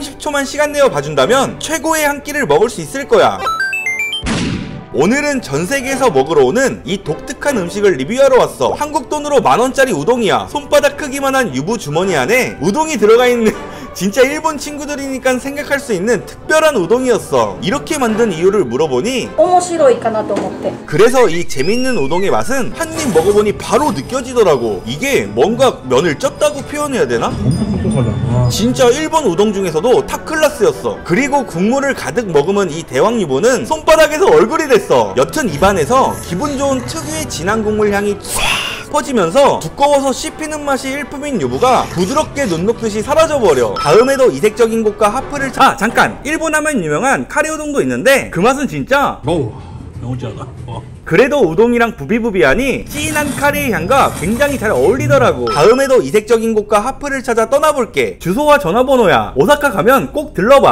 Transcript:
30초만 시간 내어 봐준다면 최고의 한 끼를 먹을 수 있을 거야. 오늘은 전세계에서 먹으러 오는 이 독특한 음식을 리뷰하러 왔어. 한국 돈으로 10,000원짜리 우동이야. 손바닥 크기만한 유부 주머니 안에 우동이 들어가 있는 진짜 일본 친구들이니까 생각할 수 있는 특별한 우동이었어. 이렇게 만든 이유를 물어보니 面白いかなと思って 그래서 이 재밌는 우동의 맛은 한 입 먹어보니 바로 느껴지더라고. 이게 뭔가 면을 쪘다고 표현해야 되나? 엄청 촉촉하다. 진짜 일본 우동 중에서도 탑 클래스였어. 그리고 국물을 가득 머금은 이 대왕유부는 손바닥에서 얼굴이 됐어. 옅은 입안에서 기분 좋은 특유의 진한 국물 향이 촤악 퍼지면서 두꺼워서 씹히는 맛이 일품인 유부가 부드럽게 눈 녹듯이 사라져버려. 다음에도 이색적인 곳과 하프를 잠깐! 일본 하면 유명한 카레우동도 있는데 그 맛은 진짜 어우, 너무 짜다. 그래도 우동이랑 부비부비하니 진한 카레의 향과 굉장히 잘 어울리더라고. 다음에도 이색적인 곳과 하프를 찾아 떠나볼게. 주소와 전화번호야. 오사카 가면 꼭 들러봐.